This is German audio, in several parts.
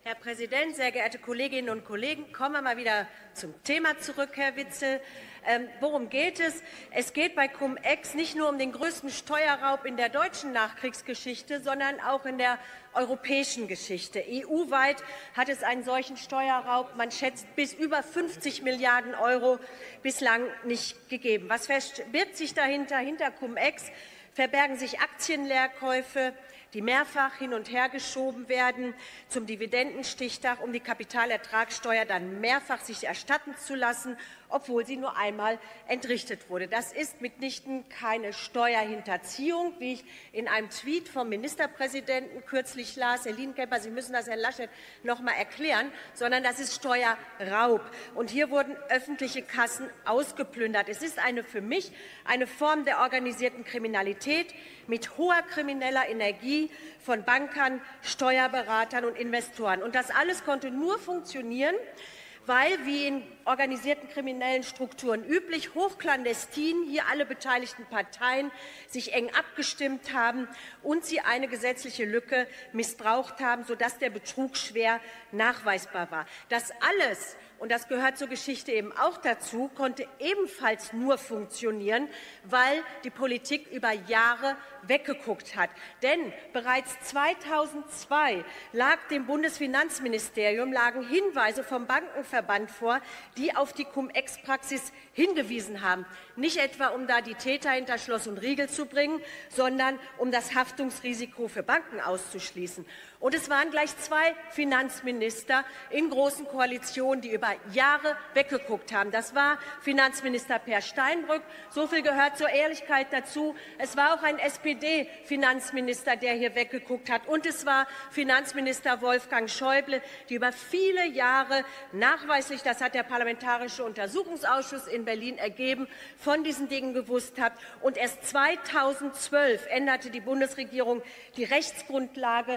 Herr Präsident, sehr geehrte Kolleginnen und Kollegen! Kommen wir mal wieder zum Thema zurück, Herr Witzel. Worum geht es? Es geht bei Cum-Ex nicht nur um den größten Steuerraub in der deutschen Nachkriegsgeschichte, sondern auch in der europäischen Geschichte. EU-weit hat es einen solchen Steuerraub, man schätzt, bis über 50 Milliarden € bislang nicht gegeben. Was verbirgt sich dahinter? Hinter Cum-Ex verbergen sich Aktienleerkäufe, die mehrfach hin und her geschoben werden zum Dividendenstichtag, um die Kapitalertragssteuer dann mehrfach sich erstatten zu lassen, obwohl sie nur einmal entrichtet wurde. Das ist mitnichten keine Steuerhinterziehung, wie ich in einem Tweet vom Ministerpräsidenten kürzlich las. Herr Lienkemper, Sie müssen das Herrn Laschet noch einmal erklären, sondern das ist Steuerraub. Und hier wurden öffentliche Kassen ausgeplündert. Es ist für mich eine Form der organisierten Kriminalität mit hoher krimineller Energie von Bankern, Steuerberatern und Investoren. Und das alles konnte nur funktionieren, weil, wie in organisierten kriminellen Strukturen üblich, hochklandestin hier alle beteiligten Parteien sich eng abgestimmt haben und sie eine gesetzliche Lücke missbraucht haben, sodass der Betrug schwer nachweisbar war. Das alles, und das gehört zur Geschichte eben auch dazu, konnte ebenfalls nur funktionieren, weil die Politik über Jahre weggeguckt hat. Denn bereits 2002 lagen dem Bundesfinanzministerium Hinweise vom Bankenverband vor, die auf die Cum-Ex-Praxis hingewiesen haben. Nicht etwa, um da die Täter hinter Schloss und Riegel zu bringen, sondern um das Haftungsrisiko für Banken auszuschließen. Und es waren gleich 2 Finanzminister in großen Koalitionen, die über Jahre weggeguckt haben. Das war Finanzminister Peer Steinbrück. So viel gehört zur Ehrlichkeit dazu. Es war auch ein SPD-Finanzminister, der hier weggeguckt hat. Und es war Finanzminister Wolfgang Schäuble, die über viele Jahre nachweislich, das hat der Parlamentarische Untersuchungsausschuss in Berlin ergeben, von diesen Dingen gewusst hat. Und erst 2012 änderte die Bundesregierung die Rechtsgrundlage,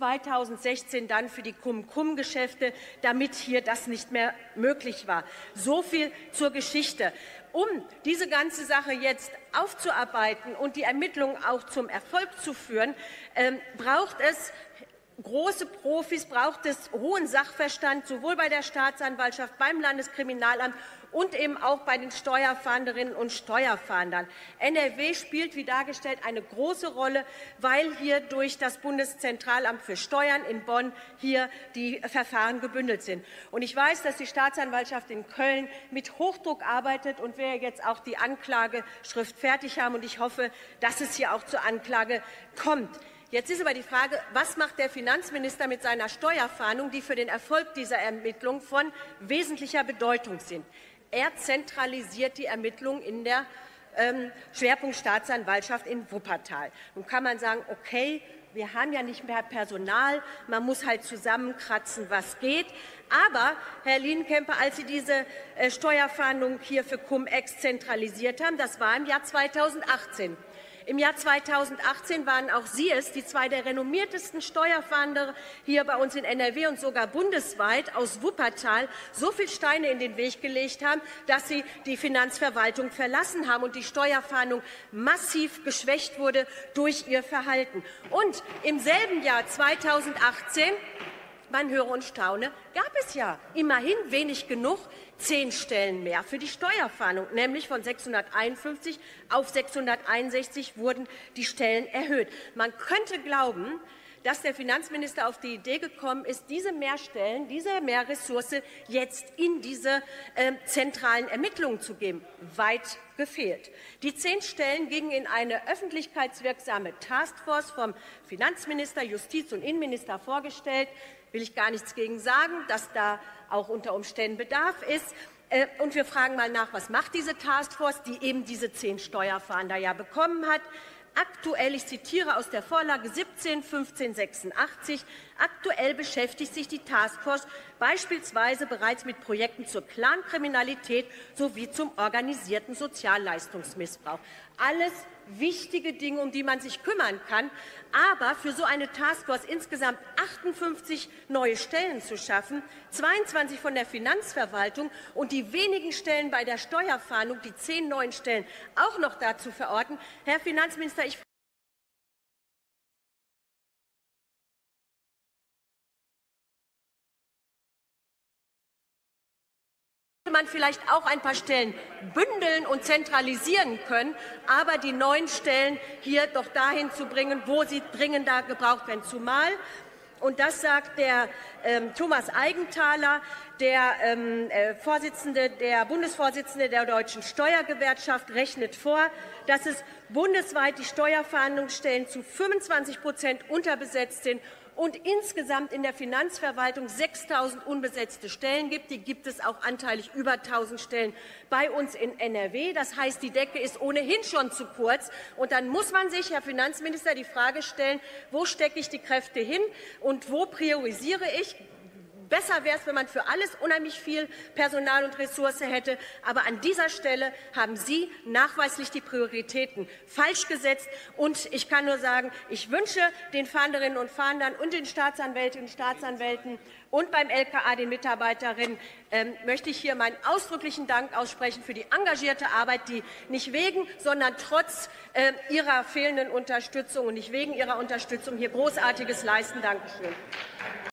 2016 dann für die Cum-Cum-Geschäfte, damit hier das nicht mehr möglich war. So viel zur Geschichte. Um diese ganze Sache jetzt aufzuarbeiten und die Ermittlungen auch zum Erfolg zu führen, braucht es große Profis, braucht es hohen Sachverstand, sowohl bei der Staatsanwaltschaft, beim Landeskriminalamt und eben auch bei den Steuerfahnderinnen und Steuerfahndern. NRW spielt, wie dargestellt, eine große Rolle, weil hier durch das Bundeszentralamt für Steuern in Bonn hier die Verfahren gebündelt sind. Und ich weiß, dass die Staatsanwaltschaft in Köln mit Hochdruck arbeitet und wir jetzt auch die Anklageschrift fertig haben. Und ich hoffe, dass es hier auch zur Anklage kommt. Jetzt ist aber die Frage, was macht der Finanzminister mit seiner Steuerfahndung, die für den Erfolg dieser Ermittlungen von wesentlicher Bedeutung sind? Er zentralisiert die Ermittlungen in der Schwerpunktstaatsanwaltschaft in Wuppertal. Nun kann man sagen, okay, wir haben ja nicht mehr Personal, man muss halt zusammenkratzen, was geht. Aber, Herr Lienkemper, als Sie diese Steuerfahndung hier für Cum-Ex zentralisiert haben, das war im Jahr 2018. Im Jahr 2018 waren auch Sie es, die 2 der renommiertesten Steuerfahnder hier bei uns in NRW und sogar bundesweit aus Wuppertal so viel Steine in den Weg gelegt haben, dass Sie die Finanzverwaltung verlassen haben und die Steuerfahndung massiv geschwächt wurde durch Ihr Verhalten. Und im selben Jahr 2018, man höre und staune, gab es ja immerhin wenig genug 10 Stellen mehr für die Steuerfahndung, nämlich von 651 auf 661 wurden die Stellen erhöht. Man könnte glauben, dass der Finanzminister auf die Idee gekommen ist, diese Mehrstellen, diese Mehrressource jetzt in diese zentralen Ermittlungen zu geben. Weit gefehlt. Die 10 Stellen gingen in eine öffentlichkeitswirksame Taskforce vom Finanzminister, Justiz- und Innenminister vorgestellt. Will ich gar nichts gegen sagen, dass da auch unter Umständen Bedarf ist. Und wir fragen mal nach, was macht diese Taskforce, die eben diese 10 Steuerfahnder ja bekommen hat. Aktuell, ich zitiere aus der Vorlage 17-1586, aktuell beschäftigt sich die Taskforce beispielsweise bereits mit Projekten zur Clankriminalität sowie zum organisierten Sozialleistungsmissbrauch. Alles wichtige Dinge, um die man sich kümmern kann. Aber für so eine Taskforce insgesamt 58 neue Stellen zu schaffen, 22 von der Finanzverwaltung und die wenigen Stellen bei der Steuerfahndung, die 10 neuen Stellen auch noch dazu verorten. Herr Finanzminister, ich man vielleicht auch ein paar Stellen bündeln und zentralisieren können, aber die neuen Stellen hier doch dahin zu bringen, wo sie dringender gebraucht werden. Zumal, und das sagt der Thomas Aigenthaler, der Bundesvorsitzende der Deutschen Steuergewerkschaft, rechnet vor, dass es bundesweit die Steuerverhandlungsstellen zu 25% unterbesetzt sind und insgesamt in der Finanzverwaltung 6.000 unbesetzte Stellen gibt. Die gibt es auch anteilig über 1.000 Stellen bei uns in NRW. Das heißt, die Decke ist ohnehin schon zu kurz. Und dann muss man sich, Herr Finanzminister, die Frage stellen, wo stecke ich die Kräfte hin und wo priorisiere ich? Besser wäre es, wenn man für alles unheimlich viel Personal und Ressource hätte. Aber an dieser Stelle haben Sie nachweislich die Prioritäten falsch gesetzt. Und ich kann nur sagen, ich wünsche den Fahnderinnen und Fahndern und den Staatsanwältinnen und Staatsanwälten und beim LKA den Mitarbeiterinnen möchte ich hier meinen ausdrücklichen Dank aussprechen für die engagierte Arbeit, die nicht wegen, sondern trotz ihrer fehlenden Unterstützung und nicht wegen ihrer Unterstützung hier Großartiges leisten. Dankeschön.